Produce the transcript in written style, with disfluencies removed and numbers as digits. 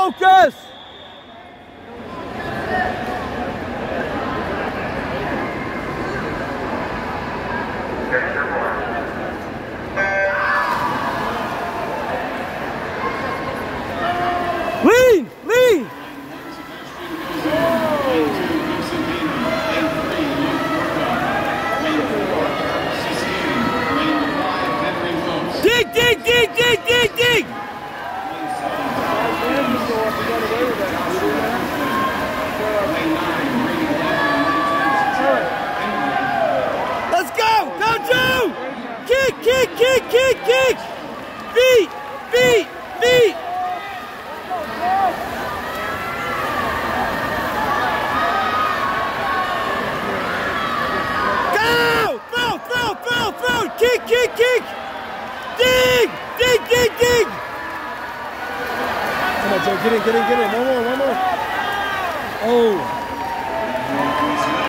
Focus! Lean! Lean! Dig! Dig! Dig! Dig! Dig! Dig! Let's go! Go, Joe! Kick! Kick! Kick! Kick! Kick! Feet! Feet! Feet! Go! Throw! Throw! Throw! Throw! Kick! Kick! Kick! Dig! Dig! Dig! Dig! Come on, Joe, get in, get in, get in. One more, one more. Oh.